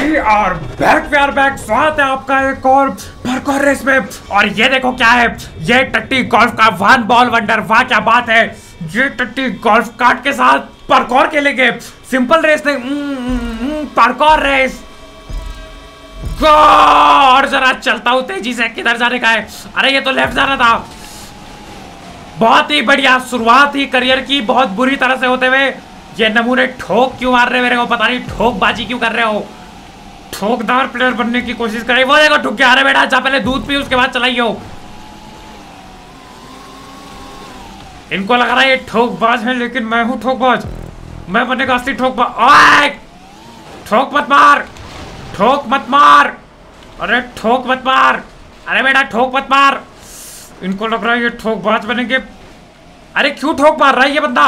We are back, we are back. स्वागत है आपका एक और पार्कोर रेस में। और ये देखो क्या है, ये टट्टी गोल्फ का वन बॉल वंडर। वाह क्या बात है, ये टट्टी गोल्फ कार्ट के साथ पार्कोर खेलेंगे। सिंपल रेस नहीं, पार्कोर रेस। और जरा चलता हूँ तेजी से, किधर जाने का है? अरे ये तो लेफ्ट जाना था। बहुत ही बढ़िया शुरुआत ही करियर की बहुत बुरी तरह से होते हुए। ये नमूने ठोक क्यों मार रहे मेरे को पता नहीं, ठोकबाजी क्यों कर रहे हो? ठोकदार प्लेयर बनने की कोशिश करे। वो देखो ठुक गया। अरे बेटा जा पहले दूध पी उसके बाद चलाइयो। इनको लग रहा है ये ठोकबाज है, लेकिन मैं हूं ठोकबाज। मैं बनेगा असली ठोकबाज। ओए ठोक मत मार, ठोक मत मार। अरे ठोक मत मार, अरे बेटा ठोक मत मार। इनको लग रहा है ये ठोकबाज बनेंगे। अरे क्यों ठोक मार रहा है ये बंदा?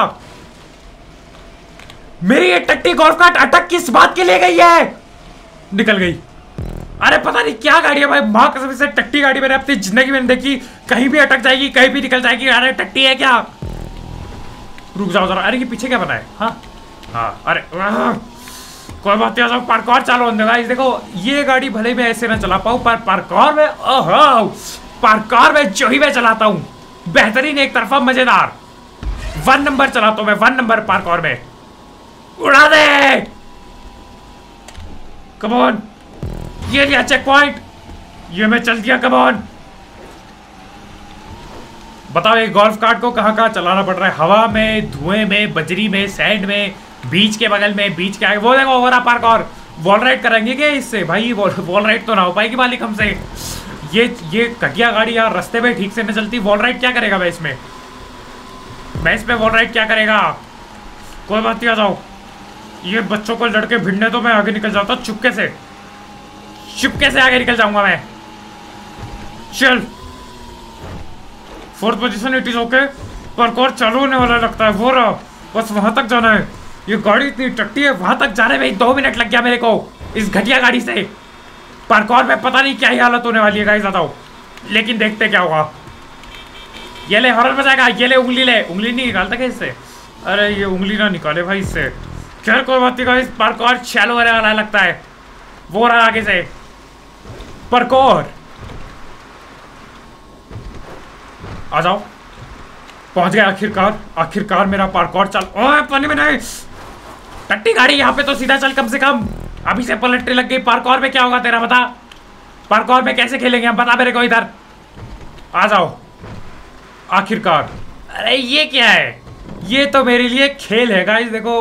मेरी ये टट्टी गोल्फ कार्ट अटक किस बात के लिए गई है? निकल गई। अरे पता नहीं क्या गाड़ी है भाई, मां कसम से टट्टी गाड़ी मैंने अपनी जिंदगी में देखी। कहीं भी अटक जाएगी, कहीं भी निकल जाएगी। अरे टट्टी है क्या? रुक जाओ जरा। अरे ये पीछे क्या बना है? हाँ हाँ, अरे कोई बात नहीं, पार्कोर चालू होने गाइस। देखो ये गाड़ी भले मैं ऐसे ना चला पाऊं, पर पार्कोर में ओहो, पार्कोर में जो ही मैं चलाता हूं बेहतरीन, एक तरफा मजेदार। 1 नंबर चलाता हूं मैं, 1 नंबर पार्कोर में। उड़ा दे। कम ऑन, ये लिया चेक पॉइंट, ये मैं चल दिया। कम ऑन, बताओ ये गोल्फ कार्ट को कहां कहां चलाना पड़ रहा है? हवा में, धुएं में, बजरी में, सैंड में, बीच के बगल में, बीच के आगे। वो देखो हो रहा पार्कोर। वॉल राइड करेंगे क्या इससे? भाई वॉल राइड तो ना हो पाएगी मालिक हमसे। ये घटिया गाड़ी यार रास्ते में ठीक से न चलती। वॉल राइड क्या करेगा मैं इसमें? मैं इसमें वॉल राइड क्या करेगा? कोई बात नहीं, आ जाओ। ये बच्चों को लड़के भिड़ने तो मैं आगे निकल जाता हूँ चुपके से। चुपके से आगे निकल जाऊंगा मैं। चल 4th position, it is okay. Parkour चालू होने वाला लगता है। वो रहा, बस वहां तक जाना है। ये गाड़ी इतनी टट्टी है, वहां तक जाने में 2 मिनट लग गया मेरे को इस घटिया गाड़ी से। पार्कोर में पता नहीं क्या ही हालत होने वाली है गाइस, बताओ। लेकिन देखते क्या होगा। ये ले हॉर्न बजाएगा। ये ले उंगली ले। उंगली नहीं निकालता क्या इससे? अरे ये उंगली ना निकाले भाई इससे। खैर कोई बात नहीं गाइस, पार्कोर चालू होने वाला लगता है। वो रहा आगे से पार्कोर। आ जाओ, पहुंच गया आखिरकार। आखिरकार मेरा पार्कोर चल। ओए पानी में नहीं, टट्टी गाड़ी यहाँ पे तो सीधा चल कम से कम। अभी से पलटने लग गई। पार्कोर में क्या होगा तेरा बता? पार्कोर में कैसे खेलेंगे हम, बता मेरे को। इधर आ जाओ आखिरकार। अरे ये क्या है? ये तो मेरे लिए खेल है गाइस। देखो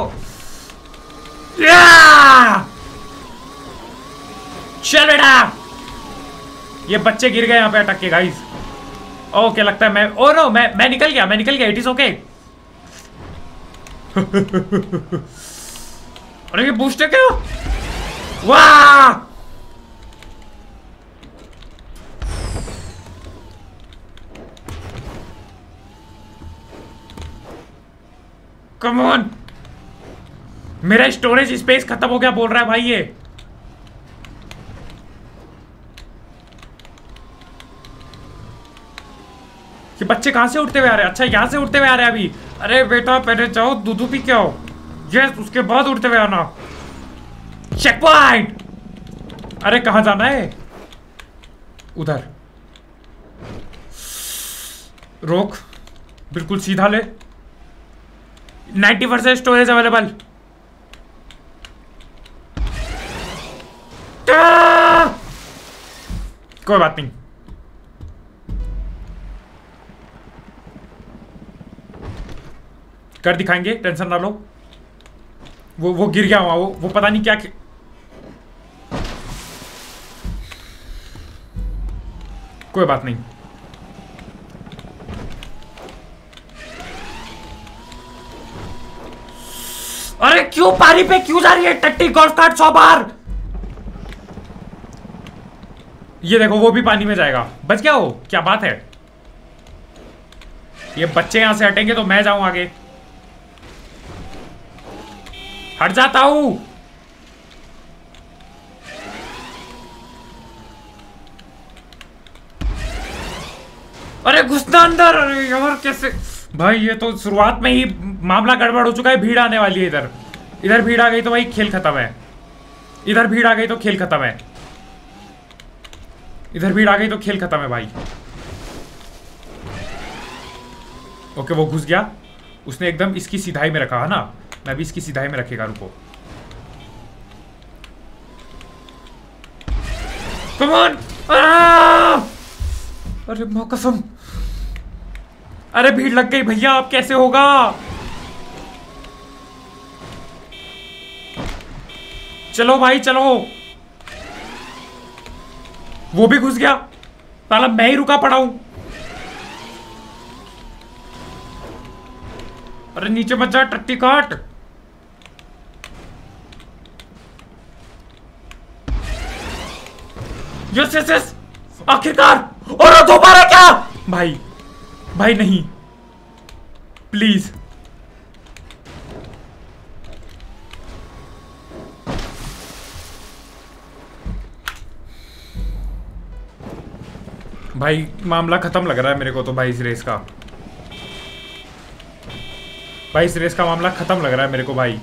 चल बेटा। ये बच्चे गिर गए यहाँ पे अटक के गाइस। ओके लगता है मैं, ओ नो, मैं निकल गया, मैं निकल गया। It is okay. अरे ये बूस्ट है क्या? वाह कम ऑन, मेरा स्टोरेज स्पेस खत्म हो गया बोल रहा है भाई ये। ये बच्चे कहां से उठते हुए आ रहे हैं? अच्छा यहां से उठते हुए आ रहे हैं अभी। अरे बेटा पहले जाओ दूध पी के आओ, यस, उसके बाद उठते हुए आना। Checkpoint. अरे कहां जाना है? उधर रोक, बिल्कुल सीधा ले। 90% स्टोरेज अवेलेबल। कोई बात नहीं, कर दिखाएंगे, टेंशन ना लो। वो गिर गया वहां। वो पता नहीं क्या। कोई बात नहीं। अरे क्यों पारी पे क्यों जा रही है टट्टी गोल्फ कार्ट 100 बार? ये देखो वो भी पानी में जाएगा। बच गया वो, क्या बात है। ये बच्चे यहां से हटेंगे तो मैं जाऊं आगे। हट जाता हूं। अरे घुसना अंदर। अरे यार कैसे भाई, ये तो शुरुआत में ही मामला गड़बड़ हो चुका है। भीड़ आने वाली है इधर। इधर भीड़ आ गई तो भाई खेल खत्म है। इधर भीड़ आ गई तो खेल खत्म है, इधर भीड़ आ गई तो खेल खत्म है भाई। ओके वो घुस गया, उसने एकदम इसकी सीधाई में रखा है ना, मैं भी इसकी सीधाई में रखेगा, रुको। कम ऑन, अरे मां कसम, अरे भीड़ लग गई भैया, अब कैसे होगा? चलो भाई चलो, वो भी घुस गया, साला मैं ही रुका पड़ा हूं। अरे नीचे मत जा टट्टी काट। यस यस यस, आखिरकार। और दोबारा क्या भाई? भाई नहीं, प्लीज। भाई मामला खत्म लग रहा है मेरे को तो भाई इस रेस का, भाई इस रेस का मामला खत्म लग रहा है मेरे को भाई,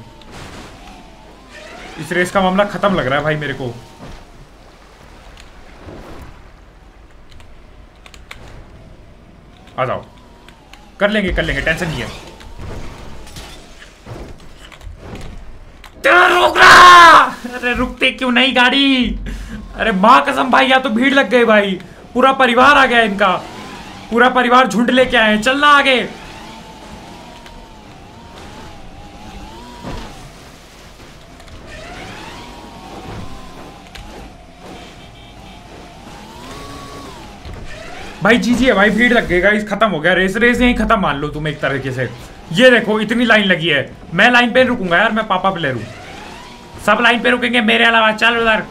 इस रेस का मामला खत्म लग रहा है भाई मेरे को। आ जाओ, कर लेंगे टेंशन नहीं है। रुक रहा, अरे रुकते क्यों नहीं गाड़ी? अरे माँ कसम भाई, या तो भीड़ लग गई भाई, पूरा परिवार आ गया इनका, पूरा परिवार झुंड लेके आए, चलना आगे। भाई जीजी है भाई, भीड़ लग गई गाइस, खत्म हो गया रेस, रेस यहीं खत्म मान लो तुम एक तरीके से। ये देखो इतनी लाइन लगी है, मैं लाइन पे रुकूंगा यार, मैं पापा प्लेयर हूं, सब लाइन पे रुकेंगे मेरे अलावा। चल उधर,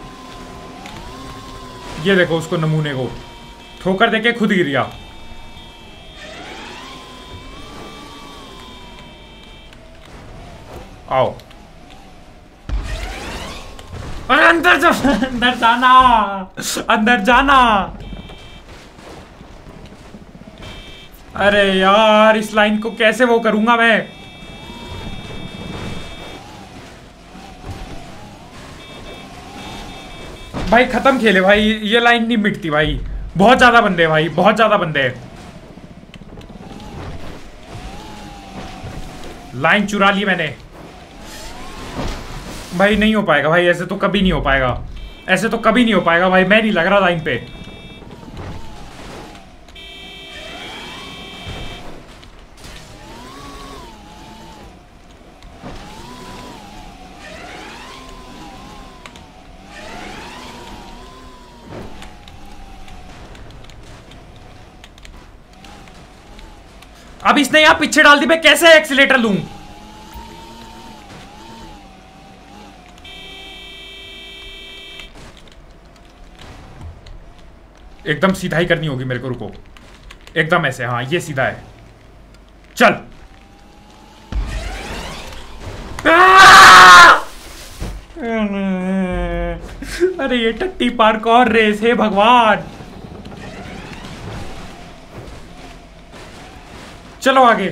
ये देखो उसको नमूने को ठोकर देके खुद गिर गया। आओ, अरे अंदर जा, अंदर जाना, अंदर जाना। अरे यार इस लाइन को कैसे वो करूंगा मैं? भाई खत्म खेले भाई, ये लाइन नहीं मिटती भाई, बहुत ज्यादा बंदे हैं भाई, बहुत ज्यादा बंदे हैं। लाइन चुरा ली मैंने भाई, नहीं हो पाएगा भाई, ऐसे तो कभी नहीं हो पाएगा, ऐसे तो कभी नहीं हो पाएगा भाई, मैं नहीं लग रहा लाइन पे। अब इसने यहां पीछे डाल दी, मैं कैसे एक्सीलेटर लूं? एकदम सीधा ही करनी होगी मेरे को, रुको, एकदम ऐसे, हाँ ये सीधा है, चल। अरे ये टट्टी पार्क और रेस है भगवान। चलो आगे,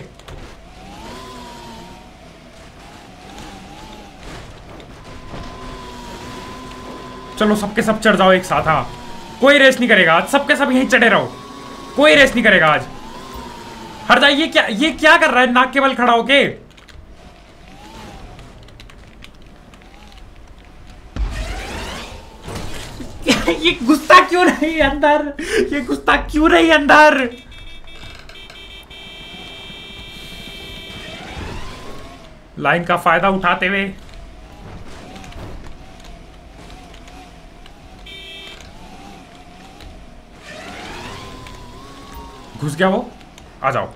चलो सबके सब चढ़ जाओ एक साथ। हाँ कोई रेस नहीं करेगा आज, सबके सब यहीं चढ़े रहो, कोई रेस नहीं करेगा आज। हट जाइए, ये क्या कर रहा है नाक के बल खड़ा होके? ये गुस्सा क्यों नहीं अंदर, ये गुस्सा क्यों नहीं अंदर? लाइन का फायदा उठाते हुए घुस गया वो, आ जाओ।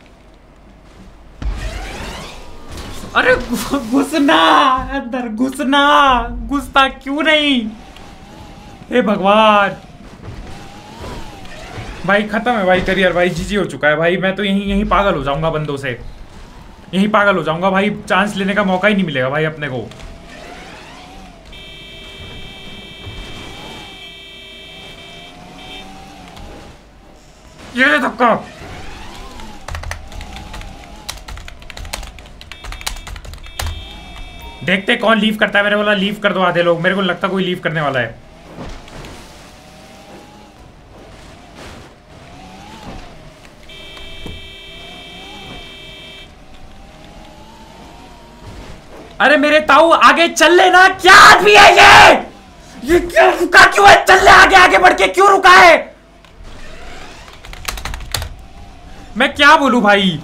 अरे घुसना अंदर, घुसना, घुसता क्यों नहीं? हे भगवान भाई, खत्म है भाई करियर भाई, जीजी हो चुका है भाई, मैं तो यहीं पागल हो जाऊंगा बंदों से, यहीं पागल हो जाऊंगा भाई, चांस लेने का मौका ही नहीं मिलेगा भाई अपने को। ये धक्का, देखते कौन लीव करता है। मैंने बोला लीव कर दो आधे लोग, मेरे को लगता कोई लीव करने वाला है। अरे मेरे ताऊ आगे चल लेना, क्या आदमी है ये क्यों रुका, क्यों है? चल ले आगे, आगे बढ़ के क्यों रुका है? मैं क्या बोलूं भाई।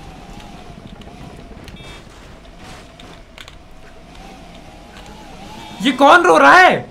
ये कौन रो रहा है?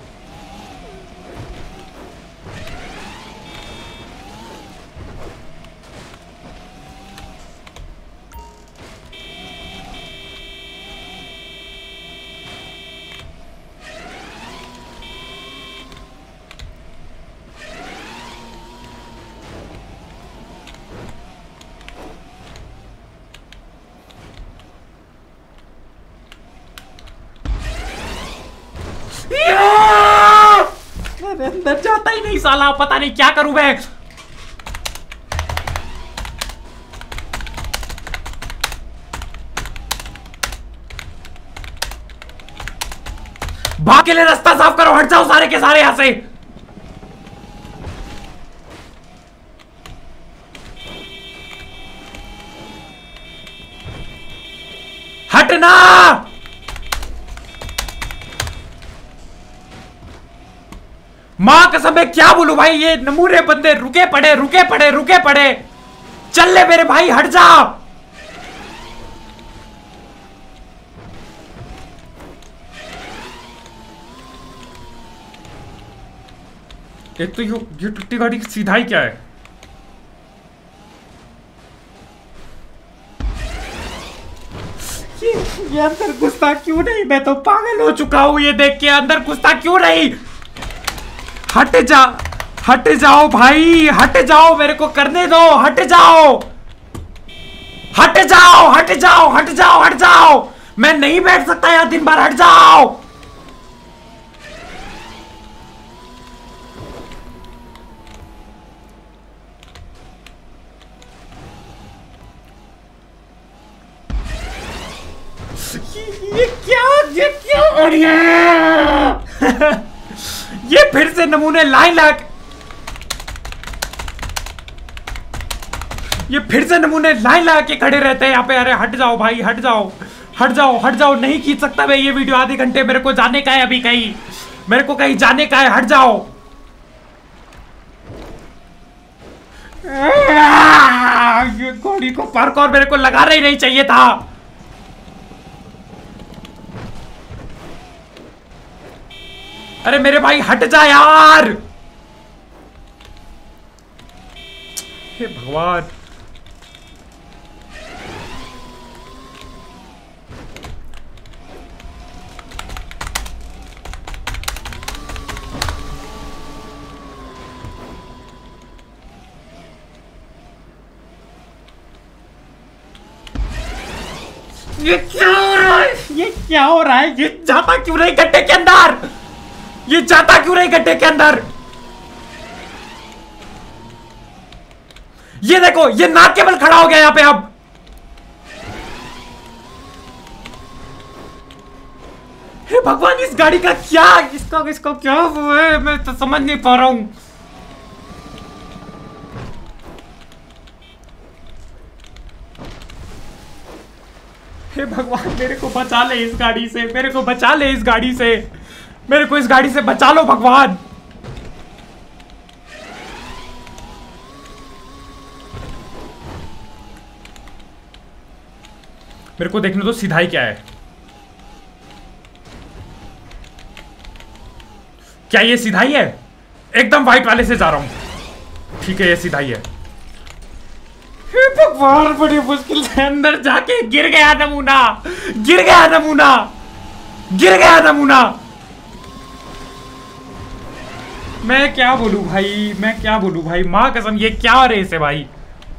अरे अंदर जाता ही नहीं साला, पता नहीं क्या करूं मैं। भाग के लिए रास्ता साफ करो, हट जाओ सारे के सारे यहां से। हटना। मां कसम मैं क्या बोलूं भाई, ये नमूने बंदे रुके पड़े रुके पड़े रुके पड़े। चल ले मेरे भाई, हट जा। एक तो ये टुट्टी गाड़ी की सीधा ही क्या है? ये अंदर घुसता क्यों नहीं? मैं तो पागल हो चुका हूं ये देख के, अंदर घुसता क्यों नहीं? हट जा, हट जाओ भाई, हट जाओ, मेरे को करने दो, हट जाओ, हट जाओ, हट जाओ, हट जाओ, हट जाओ। मैं नहीं बैठ सकता यार दिन भर, हट जाओ। ये क्या हो रही है? ये फिर से नमूने लाइन लग, ये फिर से नमूने लाइन लगा के खड़े रहते हैं यहाँ पे। अरे हट जाओ भाई, हट जाओ, हट जाओ, हट जाओ। नहीं खींच सकता मैं ये वीडियो आधे घंटे, मेरे को जाने का है अभी कहीं, मेरे को कहीं जाने का है, हट जाओ। ये घोड़ी को पार्कोर मेरे को लगाना ही नहीं चाहिए था। अरे मेरे भाई हट जा यार, हे भगवान। ये क्या हो रहा है? ये क्या हो रहा है? ये जाता क्यों नहीं गड्ढे के अंदर? ये जाता क्यों नहीं गड्ढे के अंदर? ये देखो, ये नाक के बल खड़ा हो गया यहां पे अब। हे भगवान, इस गाड़ी का क्या, इसका क्या हुआ है? मैं तो समझ नहीं पा रहा हूं। हे भगवान, मेरे को बचा ले इस गाड़ी से, मेरे को बचा ले इस गाड़ी से, मेरे को इस गाड़ी से बचा लो भगवान। मेरे को देखने दो सीधाई क्या है। क्या ये सीधाई है? एकदम व्हाइट वाले से जा रहा हूं। ठीक है, ये सीधाई है। हे भगवान, बड़ी मुश्किल से अंदर जाके गिर गया नमूना, गिर गया नमूना, गिर गया नमूना। मैं क्या बोलूं भाई, मैं क्या बोलूं भाई, मां कसम ये क्या रेस है भाई।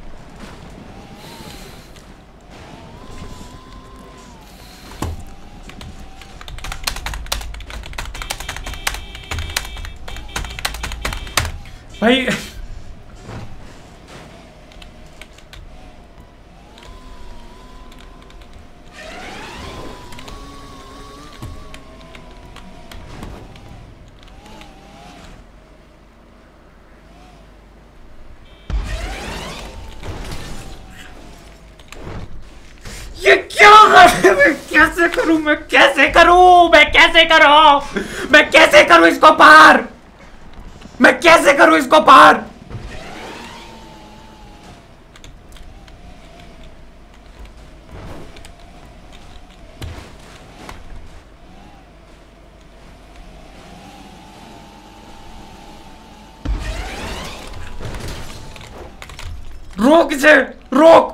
भाई करूं, मैं कैसे करूं, मैं कैसे करूं, मैं कैसे करूं इसको पार, मैं कैसे करूं इसको पार। रोक इसे, रोक।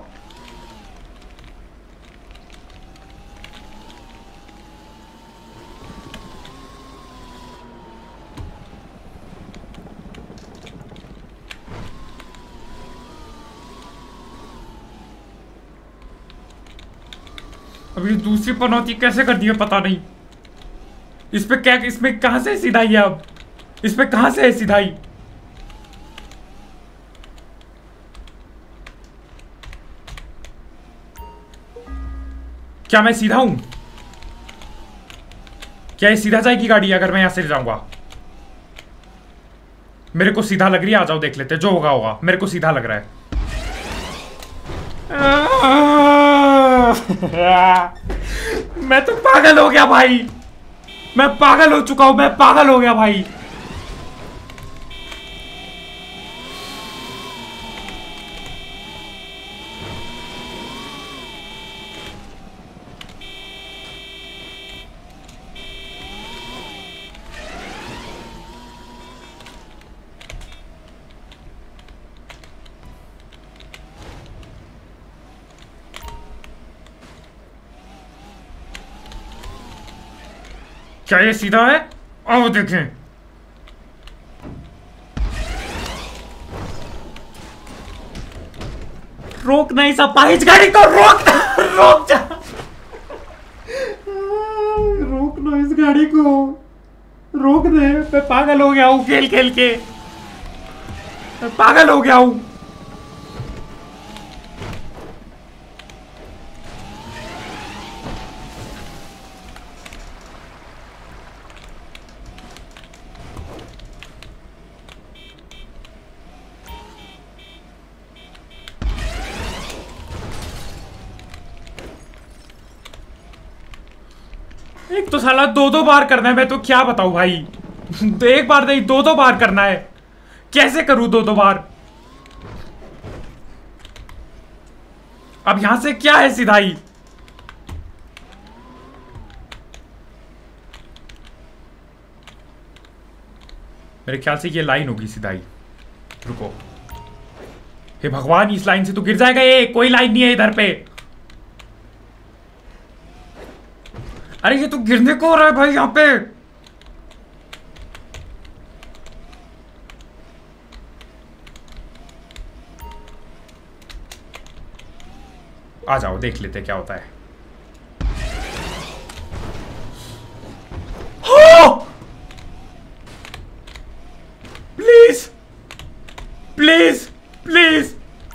अभी दूसरी पनौती कैसे कर दी है पता नहीं। इस पे क्या, इसमें कहां से सीधाई है अब, इस पे कहां से है सीधाई। क्या मैं सीधा हूं, क्या ये सीधा जाएगी गाड़ी अगर मैं यहां से जाऊंगा। मेरे को सीधा लग रही है, आ जाओ देख लेते, जो होगा होगा, मेरे को सीधा लग रहा है। मैं तो पागल हो गया भाई, मैं पागल हो चुका हूं, मैं पागल हो गया भाई। क्या ये सीधा है, आओ देखें। रोक नहीं सपा इस गाड़ी को, रोक रोक जा, रोक लो इस गाड़ी को, रोक दे। मैं पागल हो गया हूं खेल खेल के, मैं पागल हो गया हूं। एक तो साला दो दो बार करना है, मैं तो क्या बताऊं भाई। तो एक बार नहीं, दो दो बार करना है, कैसे करूं दो दो बार। अब यहां से क्या है सीधाई। मेरे ख्याल से ये लाइन होगी सीधाई, रुको। हे भगवान, इस लाइन से तो गिर जाएगा ये, कोई लाइन नहीं है इधर पे। अरे ये तो गिरने को हो रहा है भाई यहां पे। आ जाओ देख लेते क्या होता है। Please please please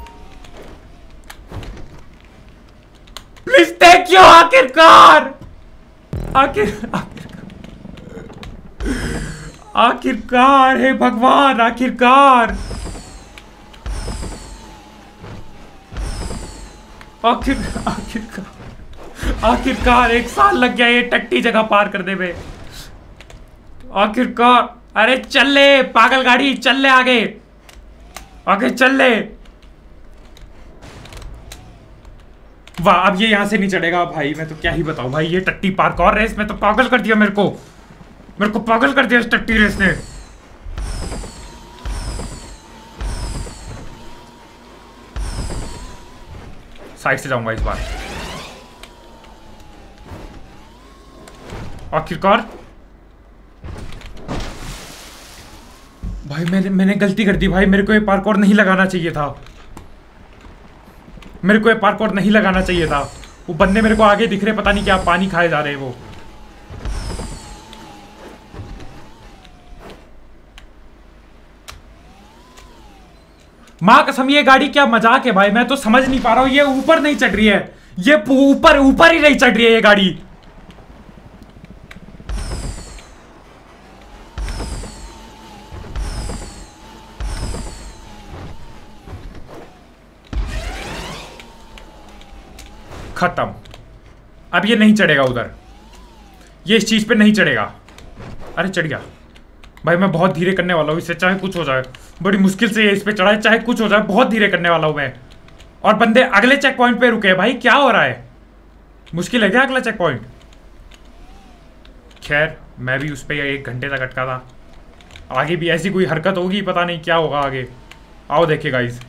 please, thank you. आखिरकार आखिरकार हे भगवान, आखिरकार आखिरकार 1 साल लग गया ये टट्टी जगह पार करने में। आखिरकार, अरे चल ले पागल गाड़ी, चल ले आगे, आगे चल ले। वाह, अब ये यहां से नहीं चढ़ेगा भाई। मैं तो क्या ही बताऊं भाई, ये टट्टी पार्कोर रेस में तो पागल कर दिया मेरे को पागल कर दिया इस टट्टी रेस ने। साइड से जाऊंगा इस बार। आखिरकार भाई मैंने गलती कर दी भाई, मेरे को ये पार्कोर नहीं लगाना चाहिए था, मेरे को ये पार्कोर नहीं लगाना चाहिए था। वो बंदे मेरे को आगे दिख रहे, पता नहीं क्या पानी खाए जा रहे हैं वो। माँ कसम, ये गाड़ी क्या मजाक है भाई, मैं तो समझ नहीं पा रहा हूँ। ये ऊपर नहीं चढ़ रही है, ये ऊपर ही नहीं चढ़ रही है ये गाड़ी। खत्म, अब ये नहीं चढ़ेगा उधर। ये इस चीज पे नहीं चढ़ेगा। अरे चढ़ गया भाई। मैं बहुत धीरे करने वाला हूँ इसे, चाहे कुछ हो जाए। बड़ी मुश्किल से ये इस पे चढ़ा है, चाहे कुछ हो जाए बहुत धीरे करने वाला हूँ मैं। और बंदे अगले चेक पॉइंट पे रुके हैं भाई, क्या हो रहा है? मुश्किल है क्या अगला चेक पॉइंट? खैर मैं भी उस पर 1 घंटे तक अटका था। आगे भी ऐसी कोई हरकत होगी, पता नहीं क्या होगा आगे। आओ देखिए गाइस।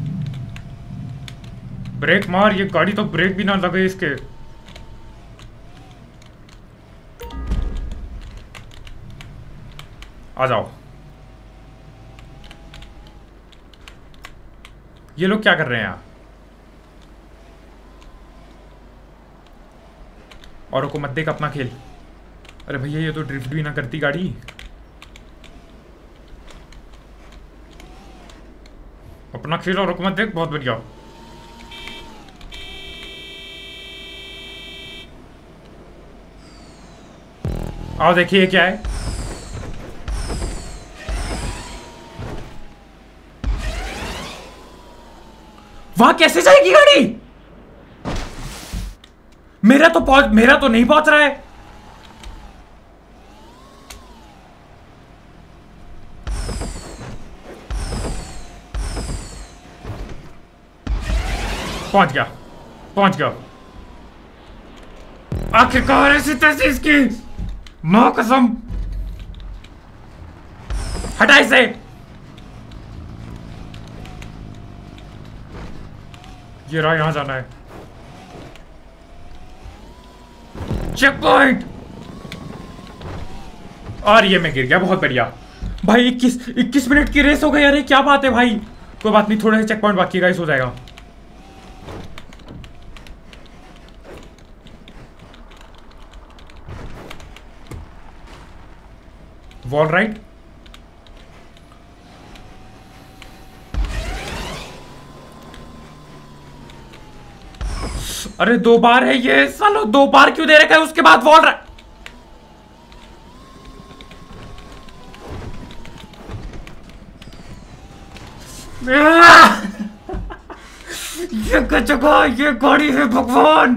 ब्रेक मार, ये गाड़ी तो ब्रेक भी ना लगे इसके। आ जाओ। ये लोग क्या कर रहे हैं यहाँ? औरों को मत देख अपना खेल। अरे भैया ये तो ड्रिफ्ट भी ना करती गाड़ी। अपना खेल और मत देख। बहुत बढ़िया। आओ देखिए क्या है। वहां कैसे जाएगी गाड़ी? मेरा तो नहीं पहुंच रहा है। पहुंच गया। आखिरकार ऐसी तैसी इसकी मां कसम। हटा इसे। ये रहा, यहां जाना है। Checkpoint. और ये मैं गिर गया। बहुत बढ़िया भाई। 21 मिनट की रेस हो गई। अरे क्या बात है भाई। कोई बात नहीं, थोड़े से चेक पॉइंट बाकी गाइस हो जाएगा। Wall right. अरे 2 बार है ये सालो। 2 बार क्यों दे रखा है? उसके बाद वॉल राइट। ये जगह, ये गाड़ी है भगवान।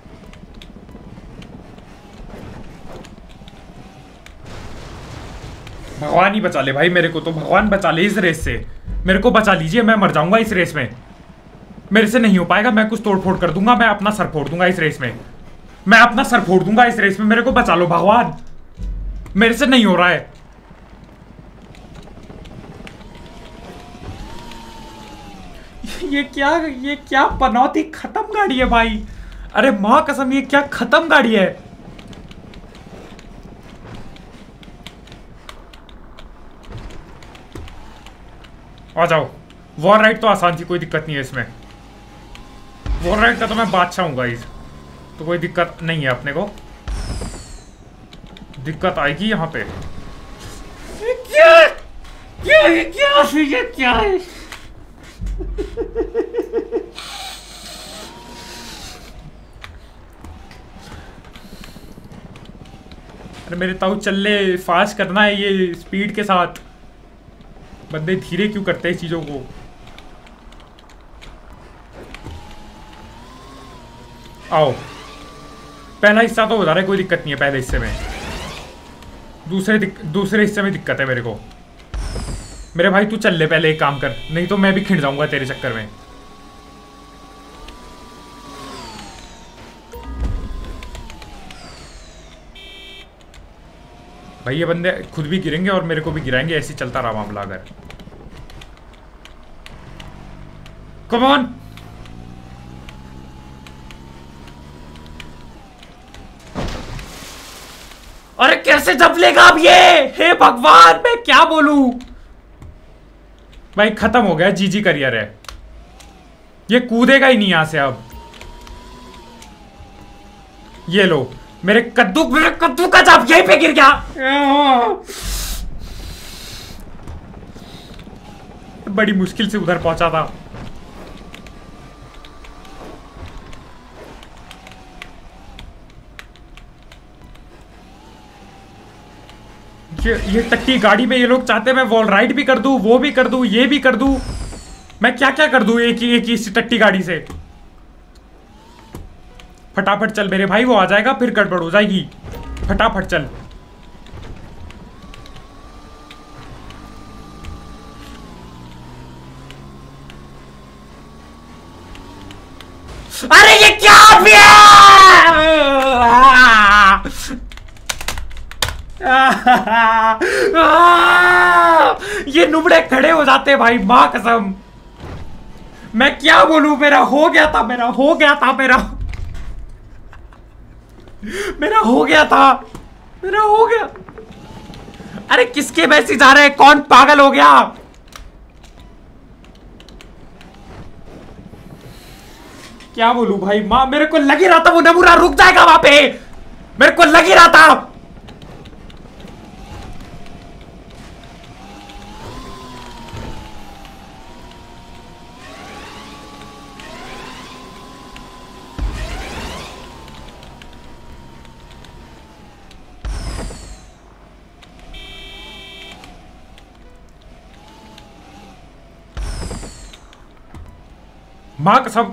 भगवान ही बचा ले भाई मेरे को तो। भगवान बचा ले इस रेस से। मेरे को बचा लीजिए, मैं मर जाऊंगा इस रेस में। मेरे से नहीं हो पाएगा। मैं कुछ तोड़ फोड़ कर दूंगा। मैं अपना सर फोड़ दूंगा इस रेस में। मैं अपना सर फोड़ दूंगा इस रेस में। मेरे को बचा लो भगवान। मेरे से नहीं हो रहा है। ये क्या पनौती खत्म गाड़ी है भाई। अरे मां कसम, ये क्या खत्म गाड़ी है। आ जाओ। वॉर राइड तो आसान थी, कोई दिक्कत नहीं है इसमें। वॉर राइड का तो मैं बादशाह हूँ गाइस, तो कोई दिक्कत नहीं है अपने को। दिक्कत आएगी यहाँ पे। ये क्या है? अरे मेरे ताऊ चल फास्ट करना है ये स्पीड के साथ। बंदे धीरे क्यों करते हैं चीजों को? आओ। पहला हिस्सा तो हो जा रहा है, कोई दिक्कत नहीं है पहले हिस्से में। दूसरे हिस्से में दिक्कत है मेरे को। मेरे भाई तू चल ले पहले, एक काम कर, नहीं तो मैं भी खिंड जाऊंगा तेरे चक्कर में। भाई ये बंदे खुद भी गिरेंगे और मेरे को भी गिराएंगे। ऐसे ही चलता रहा मामला। अगर कम ऑन। अरे कैसे जब लेगा अब ये? हे भगवान, मैं क्या बोलूं भाई। खत्म हो गया, जीजी करियर है। ये कूदेगा ही नहीं यहां से अब। ये लो, मेरे कद्दू का चाप यहीं पे गिर गया। बड़ी मुश्किल से उधर पहुंचा था। ये टट्टी गाड़ी में ये लोग चाहते हैं मैं वॉल राइड भी कर दूं, वो भी कर दूं, ये भी कर दूं। मैं क्या क्या कर दूं एक ही इस टट्टी गाड़ी से। फटाफट चल मेरे भाई, वो आ जाएगा फिर गड़बड़ हो जाएगी। फटाफट चल। अरे ये क्या भी ये नुबड़े खड़े हो जाते भाई, मां कसम। मैं क्या बोलूं, मेरा हो गया था, मेरा हो गया था, मेरा हो गया था, मेरा हो गया। अरे किसके मैसेज आ रहे हैं, कौन पागल हो गया? क्या बोलूं भाई, मां मेरे को लग ही रहा था वो नमूना रुक जाएगा वहां पे, मेरे को लग ही रहा था। मां कसम,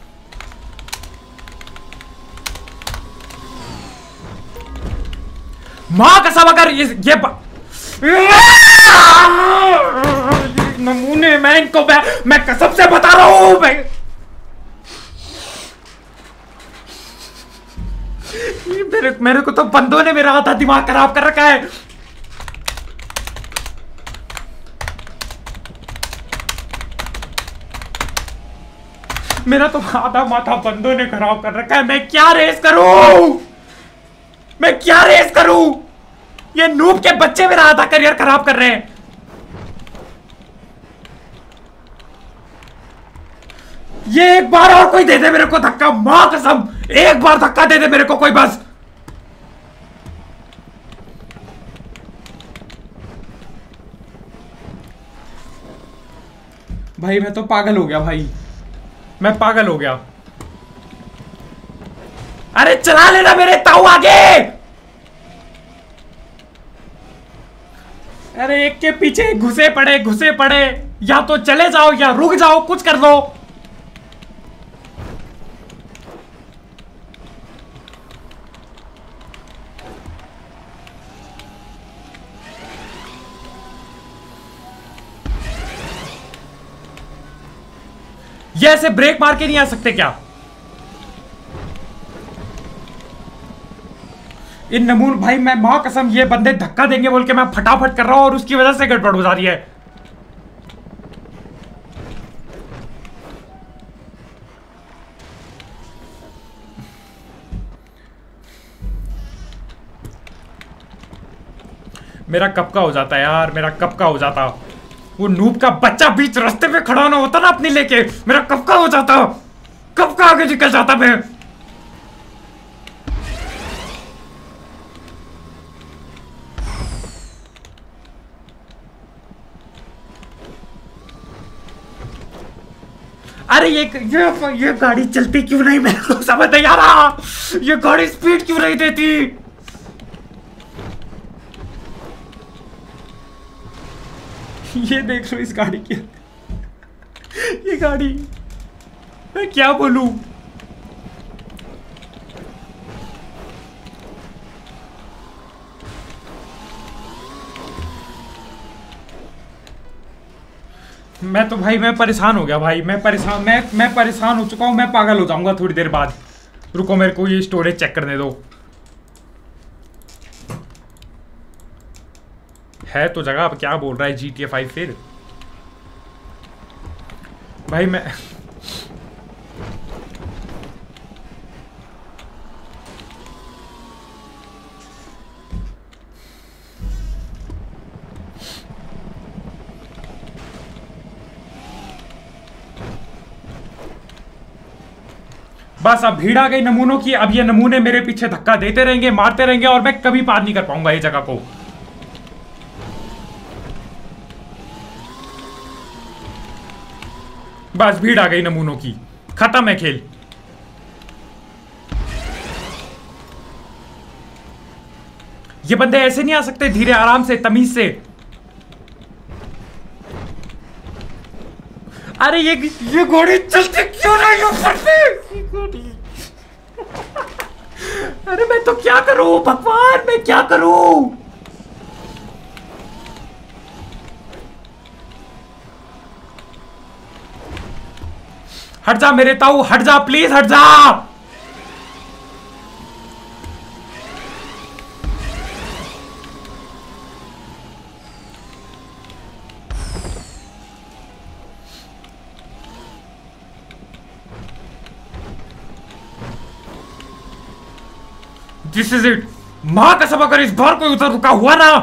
मां कसम, अगर ये नमूने, मैं इनको मैं कसम से बता रहा हूं, मेरे को तो बंदों ने मेरा आधा दिमाग खराब कर रखा है। मेरा तो आधा माथा बंदों ने खराब कर रखा है। मैं क्या रेस करूं, मैं क्या रेस करूं? ये नूब के बच्चे मेरा आधा करियर खराब कर रहे हैं। ये एक बार और कोई दे दे मेरे को धक्का, मां कसम, एक बार धक्का दे दे मेरे को कोई बस। भाई मैं तो पागल हो गया भाई, मैं पागल हो गया। अरे चला लेना मेरे ताऊ आगे। अरे एक के पीछे घुसे पड़े, या तो चले जाओ या रुक जाओ, कुछ कर दो। ये ऐसे ब्रेक मार के नहीं आ सकते क्या? इन नमून भाई, मैं मां कसम, ये बंदे धक्का देंगे बोल के मैं फटाफट कर रहा हूं और उसकी वजह से गड़बड़ हो जा रही है। मेरा कब का हो जाता यार, मेरा कब का हो जाता। वो नूब का बच्चा बीच रास्ते पे खड़ा ना होता ना अपनी लेके, मेरा कब का हो जाता, कब का आगे निकल जाता मैं। अरे ये गाड़ी चलती क्यों नहीं, मेरे को समझ नहीं आ रहा। ये गाड़ी स्पीड क्यों नहीं देती? ये देख लो इस गाड़ी की, ये गाड़ी, मैं क्या बोलूं। मैं तो भाई, मैं परेशान हो गया भाई, मैं परेशान हो चुका हूं। मैं पागल हो जाऊंगा थोड़ी देर बाद। रुको मेरे को ये स्टोरेज चेक करने दो। है तो जगह, अब क्या बोल रहा है GTA 5 फिर भाई। मैं बस अब भीड़ आ गई नमूनों की। अब ये नमूने मेरे पीछे धक्का देते रहेंगे, मारते रहेंगे और मैं कभी पार नहीं कर पाऊंगा ये जगह को। बस भीड़ आ गई नमूनों की, खत्म है खेल। ये बंदे ऐसे नहीं आ सकते, धीरे आराम से तमीज से। अरे ये घोड़ी चलती क्यों नहीं ऊपर से? अरे मैं तो क्या करूं भगवान, मैं क्या करूं? हट जा मेरे ताऊ, हट जा प्लीज, हट जा। This is it. मां कसम अगर इस बार कोई उधर रुका हुआ ना,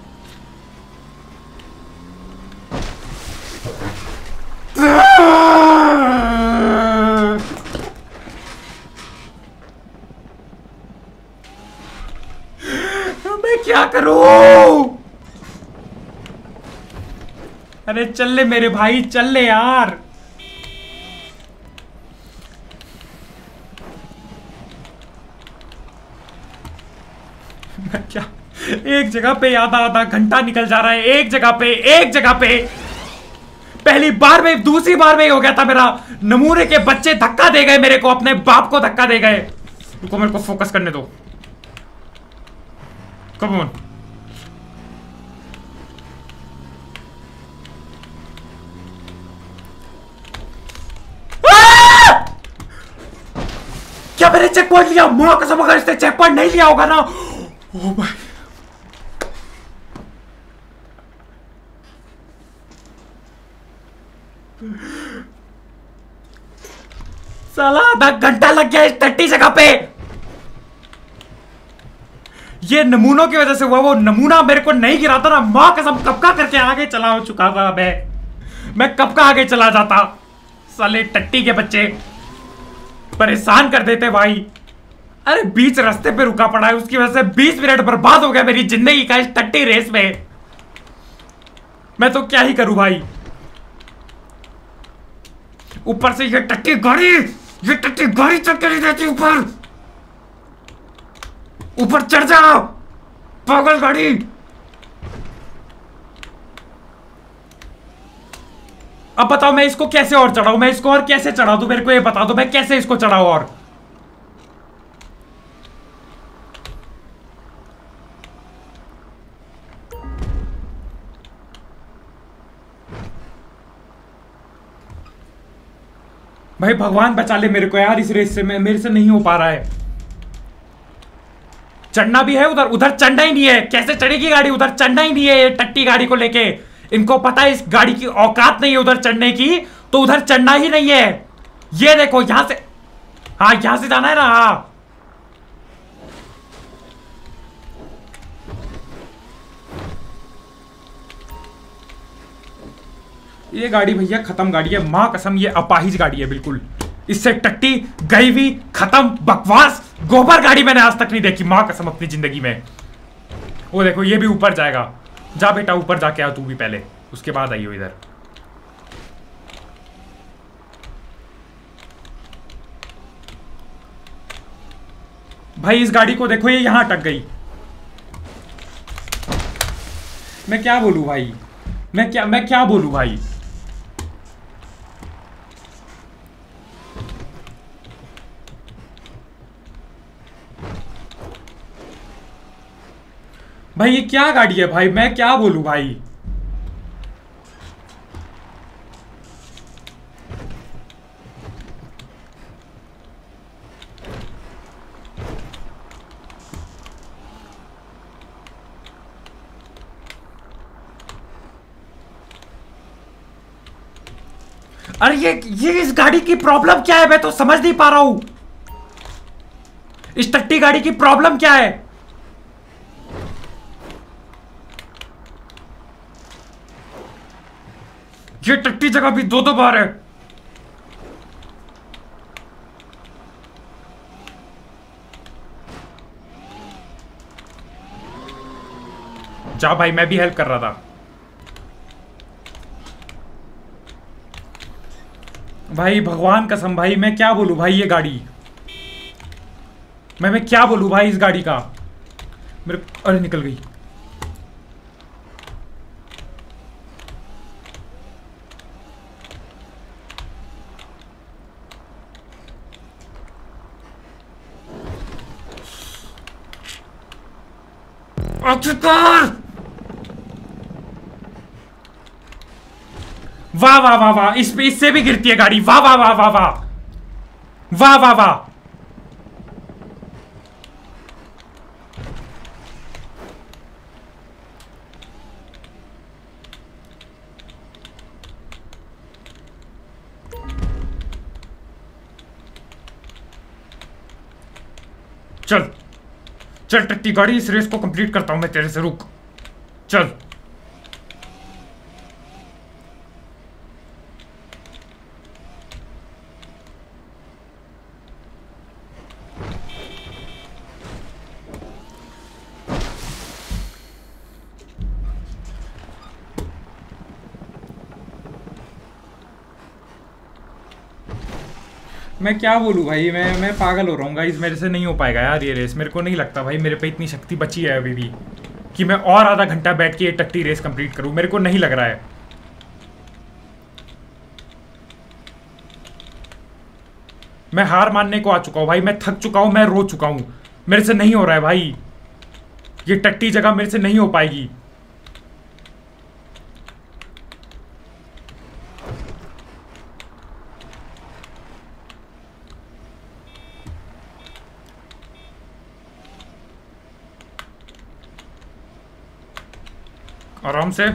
मैं क्या करूं? अरे चल ले मेरे भाई, चल ले यार। मैं क्या, एक जगह पे आधा आधा घंटा निकल जा रहा है, एक जगह पे, एक जगह पे। पहली बार में, दूसरी बार में ही हो गया था मेरा। नमूने के बच्चे धक्का दे गए मेरे को, अपने बाप को धक्का दे गए। रुको मेरे को फोकस करने दो। Come on. क्या मैंने चेक पॉइंट लिया? मां कसम अगर इसने चेक पॉइंट नहीं लिया होगा ना, ओ भाई। साला आधा घंटा लग गया इस टट्टी जगह पे। ये नमूनों की वजह से हुआ। वो नमूना मेरे को नहीं गिरा था ना, मां कसम कब का करके आगे चला हो चुका था मैं कब का आगे चला जाता। साले टट्टी के बच्चे परेशान कर देते भाई। अरे बीच रास्ते पे रुका पड़ा है, उसकी वजह से 20 मिनट बर्बाद हो गया मेरी जिंदगी का इस टट्टी रेस में। मैं तो क्या ही करूं भाई। ऊपर से ये टट्टी गाड़ी चढ़ के नहीं देती। ऊपर चढ़ जाओ पागल गाड़ी। अब बताओ मैं इसको कैसे और चढ़ाऊं? मैं इसको और कैसे चढ़ा दूं? मेरे को ये बता दो, मैं कैसे इसको चढ़ाऊं? और भाई भगवान बचा ले मेरे को यार इस रेस से। मेरे से नहीं हो पा रहा है। चढ़ना भी है उधर, उधर चढ़ना ही नहीं है। कैसे चढ़ेगी गाड़ी? उधर चढ़ना ही नहीं है ये टट्टी गाड़ी को लेके। इनको पता है इस गाड़ी की औकात नहीं है उधर चढ़ने की, तो उधर चढ़ना ही नहीं है। ये देखो यहां से, हाँ यहां से जाना है ना। हाँ ये गाड़ी भैया खत्म गाड़ी है, मां कसम ये अपाहिज गाड़ी है बिल्कुल। इससे टट्टी गई हुई, खत्म, बकवास, गोबर गाड़ी मैंने आज तक नहीं देखी मां कसम अपनी जिंदगी में। वो देखो ये भी ऊपर जाएगा। जा बेटा ऊपर जाके आ तू भी पहले, उसके बाद आइयो इधर। भाई इस गाड़ी को देखो, ये यहां अटक गई। मैं क्या बोलूं भाई, मैं क्या बोलूं भाई। भाई ये क्या गाड़ी है भाई, मैं क्या बोलूं भाई। अरे ये इस गाड़ी की प्रॉब्लम क्या है? मैं तो समझ नहीं पा रहा हूं। इस टट्टी गाड़ी की प्रॉब्लम क्या है? ये टट्टी जगह भी दो बार है। जा भाई, मैं भी हेल्प कर रहा था भाई। भगवान कसम भाई, मैं क्या बोलूं भाई। ये गाड़ी मैं क्या बोलूं भाई इस गाड़ी का। मेरे, अरे निकल गई। अक्षकार, वाह वाह वाह वाह, इससे भी गिरती है गाड़ी, वाह वाह वाह वाह वाह वाह वाह वाह। चल चल टट्टी गाड़ी, इस रेस को कंप्लीट करता हूं मैं तेरे से, रुक चल। मैं क्या बोलूं भाई, मैं पागल हो रहा हूँ गाइस, मेरे से नहीं हो पाएगा यार ये रेस। मेरे को नहीं लगता भाई मेरे पे इतनी शक्ति बची है अभी भी कि मैं और आधा घंटा बैठ के ये टट्टी रेस कंप्लीट करूं। मेरे को नहीं लग रहा है। मैं हार मानने को आ चुका हूं भाई, मैं थक चुका हूं, मैं रो चुका हूं। मेरे से नहीं हो रहा है भाई, ये टट्टी जगह मेरे से नहीं हो पाएगी। आराम से,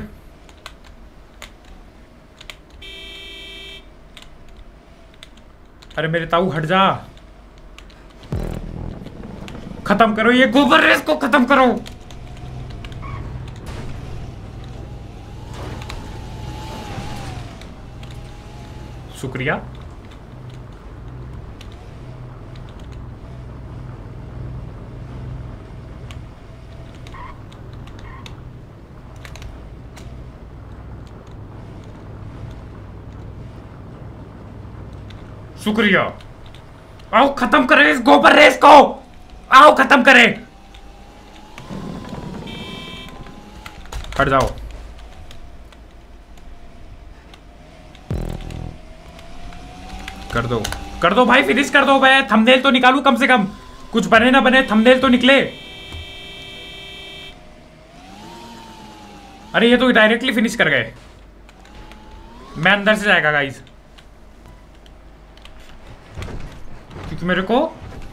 अरे मेरे ताऊ हट जा, खत्म करो ये गोबर रेस को, खत्म करो। शुक्रिया। शुक्रिया। आओ खत्म करें इस गोबर रेस को, आओ खत्म करें। हट जाओ। कर दो भाई, फिनिश कर दो भाई। थंबनेल तो निकालू कम से कम, कुछ बने ना बने थंबनेल तो निकले। अरे ये तो डायरेक्टली फिनिश कर गए। मैं अंदर से जाएगा गाइस, क्योंकि मेरे को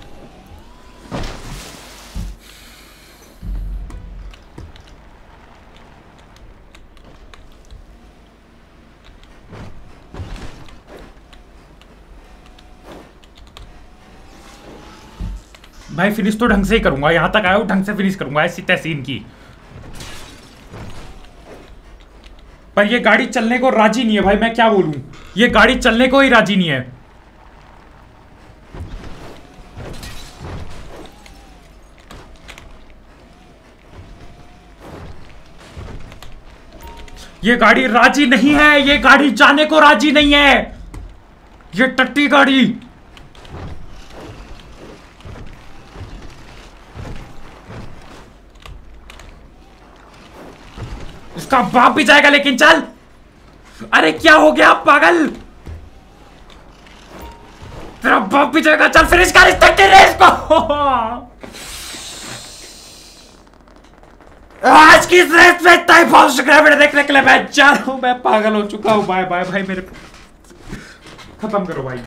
भाई फिनिश तो ढंग से ही करूंगा, यहां तक आया हूं ढंग से फिनिश करूंगा, ऐसी तैसी इनकी। पर ये गाड़ी चलने को राजी नहीं है भाई, मैं क्या बोलूं, ये गाड़ी चलने को ही राजी नहीं है। ये गाड़ी राजी नहीं है, ये गाड़ी जाने को राजी नहीं है, ये टट्टी गाड़ी। इसका बाप भी जाएगा लेकिन चल। अरे क्या हो गया पागल, तेरा बाप भी जाएगा, चल फिनिश कर इस टट्टी रेस को। आज की रेस में इतना ही बहुत शुक्रिया मेरे देखने के लिए। मैं जा रहा हूं, मैं पागल हो चुका हूं। बाय बाय भाई, मेरे खत्म करो भाई।